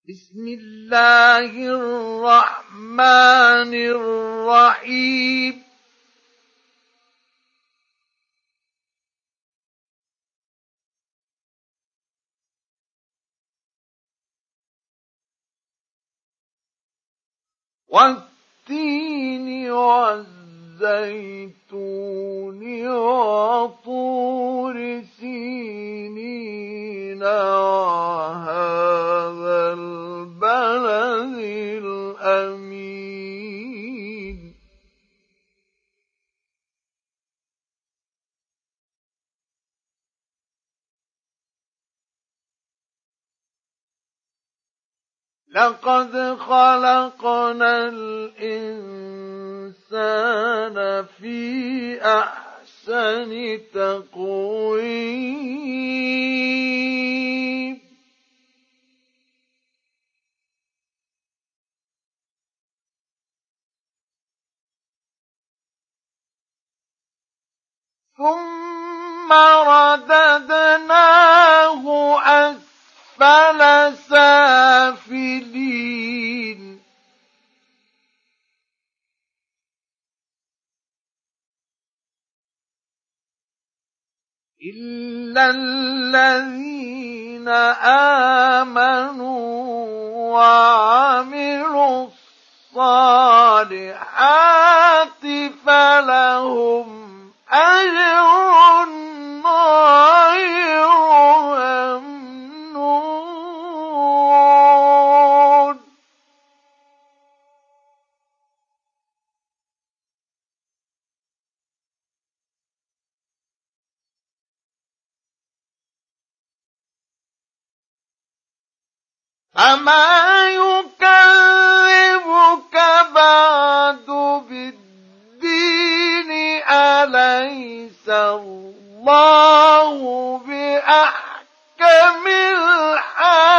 بسم الله الرحمن الرحيم والتين والزيتون وطور سينين وهذا البلد الأمين لقد خلقنا الإنسان في أحسن تقويم ثم رددناه أسفل سافلين إلا الذين آمنوا وعملوا الصالحات فلهم أجر غير ممنون فما يكذبك بعد بالدين أليس الله بأحكم الحاكمين